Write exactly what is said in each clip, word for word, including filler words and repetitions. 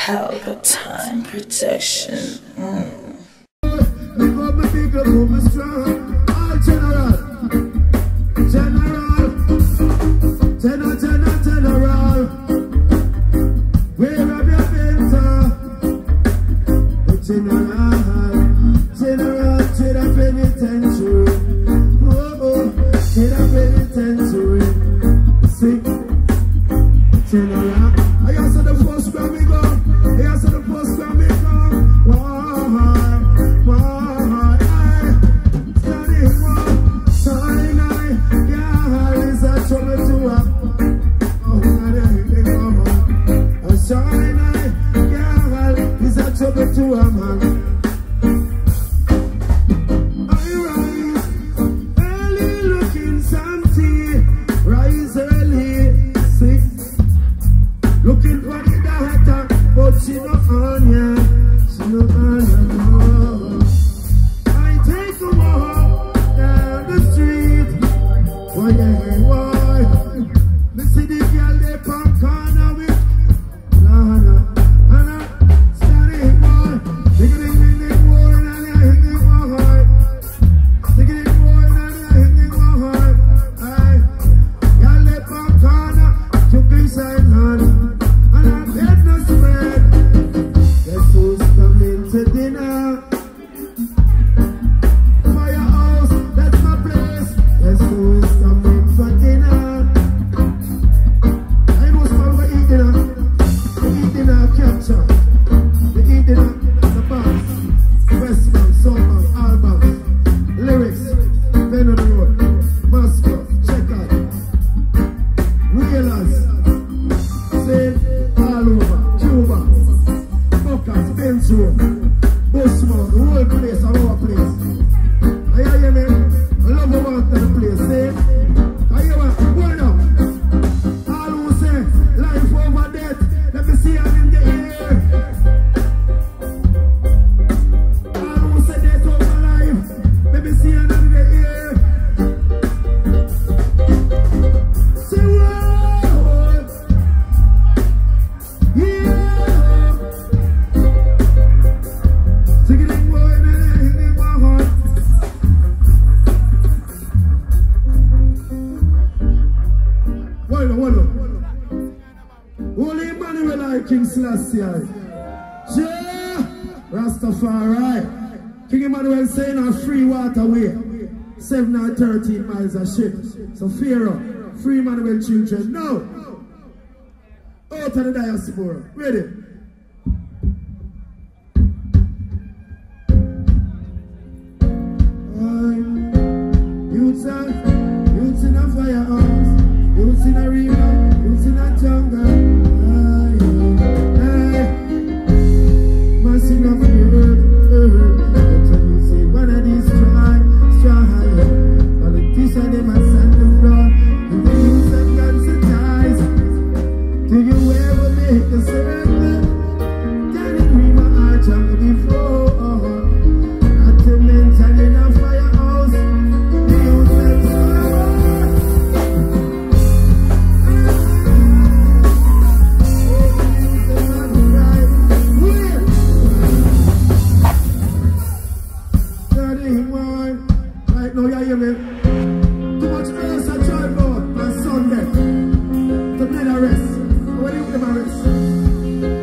Palpatine protection. Mm. General, General, General, General, General. Where have you been, sir? General, General, to the penitentiary. Oh, oh, to the penitentiary. See, General. I answer the first gram we go. I answer the first gram we go. Why, why, standing one, shine eye, yeah, is a trouble to her. Oh, God, a shine eye, yeah, is a trouble to her, man. I rise early, looking Santi, rise early, see. Looking for the daughter, but she no on ya, she no on ya, no. I take a walk down the street, why, yeah, why? Me see the girl they pump corner with, nah, nah, and I study boy, digging in the boy, and I hit the boy, digging in the boy, and I hit the boy, aye, girl they pump corner, took inside hand. Guess who's coming to dinner? Firehouse, that's my place. Guess who's coming for dinner? I know some for eat dinner. They eat dinner capture. They eat dinner, the bands, West Bank, South Bank, all banks, lyrics, Ben on the road, Moscow, check out, Wheelers, same all over, Cuba. Bench room, Bushmore, the whole place, our place. I hear you, man. I love the water the place, see? I hear what? Hold up. All who say life over death, let me see them in the air. All who say death over life, let me see them in the air. Say what? Yeah. Holy Emmanuel, I King Selassie. Yeah, Rastafari. King Emmanuel saying a free waterway, seven or thirteen miles a ship. So Pharaoh, free Emmanuel children. No, out of the diaspora. Ready? Youths are, youths in a firehouse, youths in a river, youths in a jungle. Aye, aye. Massing up the earth, earth. That's when you see one of these try, try. Politicians, they must send them down. And they use them guns and ties. Do you ever make a circle? Can you dream of our jungle before? Not to mention in a firehouse. No, yeah, yeah, man. Too much earth I drive out on Sunday. To let a rest. What do you want them a rest?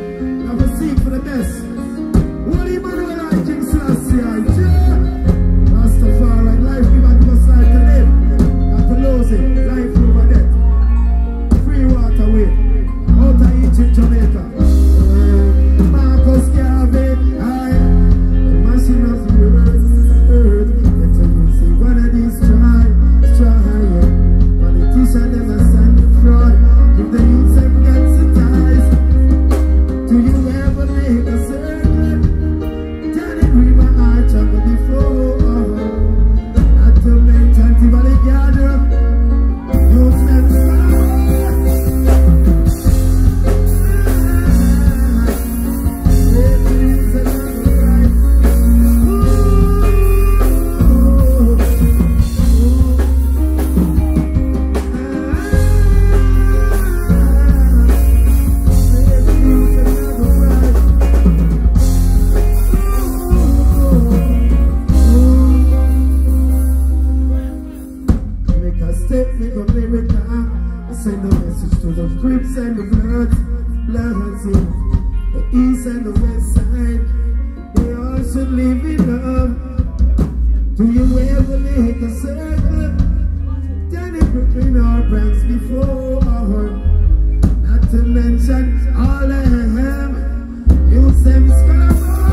rising. The east and the west side, they all should live in love. Do you ever make a circle? Then it between our brands before our. Not to mention all of them. You say me scholar.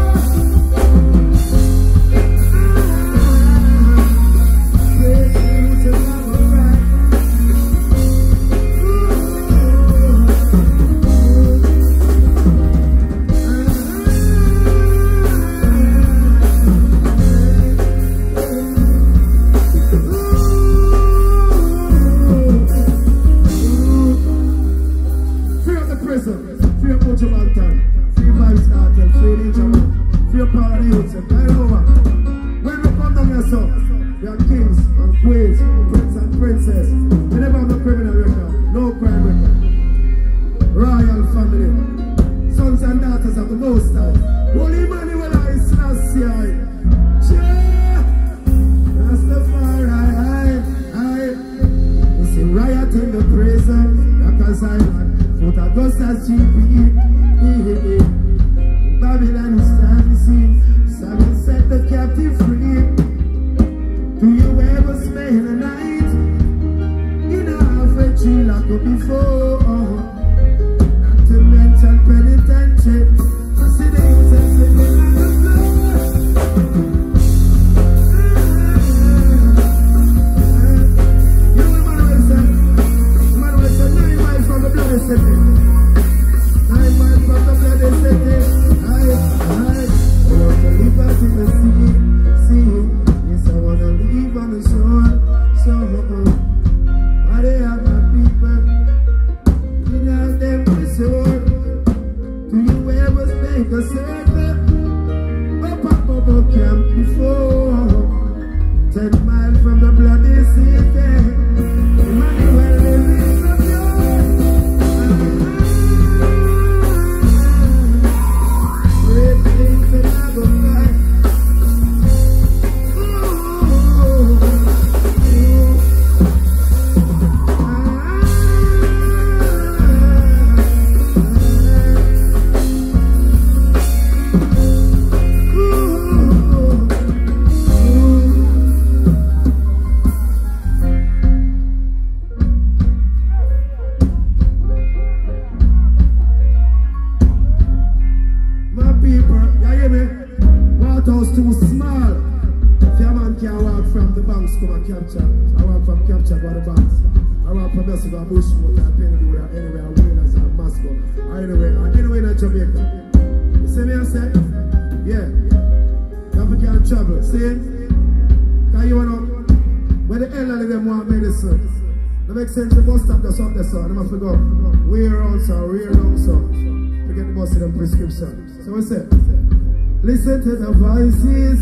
Listen to the voices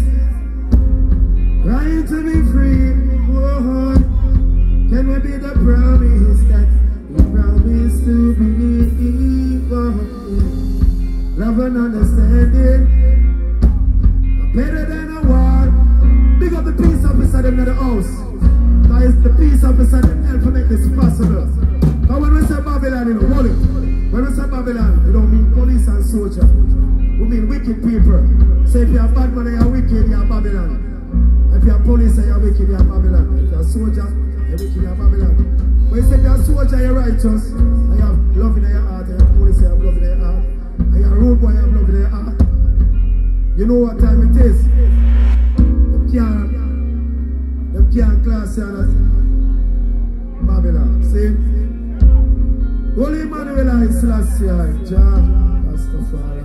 crying to be free. Oh, can we be the promise that we promise to be? Oh, love and understanding better than a war. Big up the peace officer them in the house. That is the peace officer them help to make this possible. But when we say Babylon, you know, hold it. When we say Babylon, we don't mean police and soldier. We mean wicked people. So if you're a bad man and you're wicked, you're Babylon. If you're a police and you're wicked, you're Babylon. If you're a soldier, you're wicked, you're Babylon. When you say you're a soldier, you're righteous, and you have love in your heart, and you're a police, you have love in your heart, and you're a road boy, you have love in your heart. You know what time it is? Them can't, them can't class you as Babylon. See? Holy Emmanuel and Selassie, Jah, Rastafari.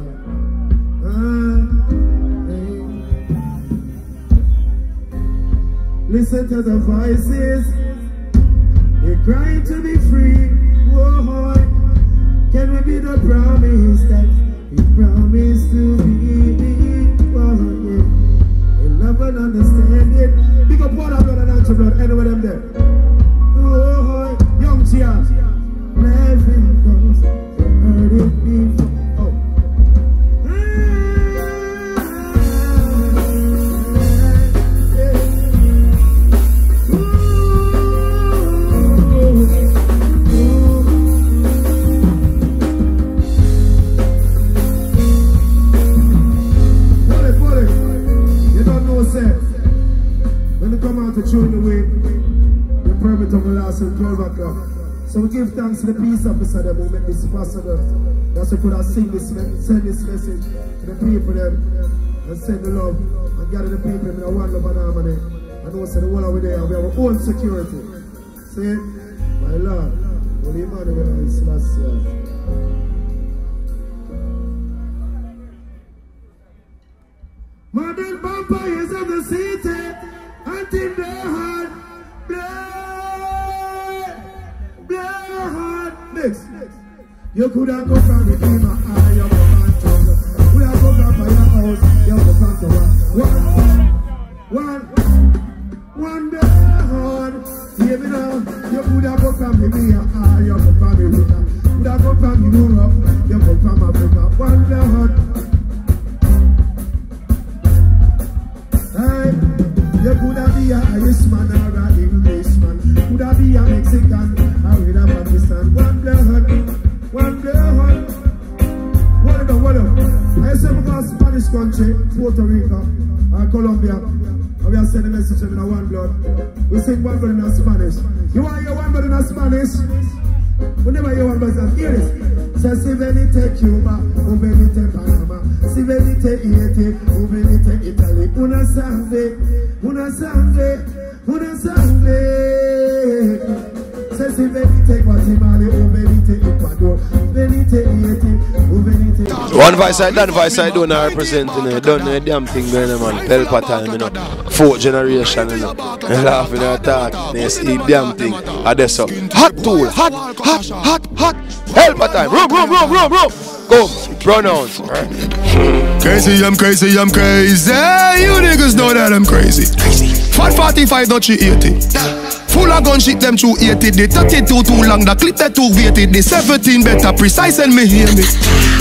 Listen to the voices, they're crying to be free. Whoa, can we be the promise that we promise to be? Whoa, yeah. We love and understand it. Big up all our blood and anti blood, anywhere them there. Whoa, young Chia, laughing cause they heard it before. Oh. matter. So we give thanks to the peace officer them who make this possible. That's why we could have sing this, send this message to the people them and send the love and gather the people in the one love and harmony. And also the whole over there, we have our own security. See, my Lord, Holy Emmanuel is last year. Modern vampires of the city, until their heart, blood, blood, mix. You could have gone from the dreamer, I am a man tongue. We have gone from your house, you have gone to one, one, one, blood. Hear me now, you could have gone from the me, I am a family winner. You could have gone from Europe, you come from Africa, one blood. Hey, you could have be a Irishman or an Englishman. Could have be a Mexican or with a Pakistan. One blood, one blood. What up, what up? I say because Spanish country, Puerto Rico, or Colombia, and we are sending a message in one blood. We sing one blood in Spanish. You want to hear one blood in Spanish? We never hear one blood in Spanish. Hear this. So si venite Cuba, o venite Panama, si venite Haiti, o venite Italy. Una sangre, una sangre, una sangre. So si venite Guatemala, o venite Ecuador, venite Haiti, o venite. One voice I done, voice I don't represent, you know, done the damn thing going on, man. Pelpa time, you know. Fourth generation, you know. And laughing and talking, they see damn thing. I just so hot tool, hot, hot, hot, hot. Pelpa time, room, room, room, room, room. Go, pronounce. Crazy, I'm crazy, I'm crazy. You niggas know that I'm crazy. Fat forty-five, not she eighty. Full of gun shit, them two eighty. The thirty-two too long, the clip that too weighted. The seventeen better precise and me hear me.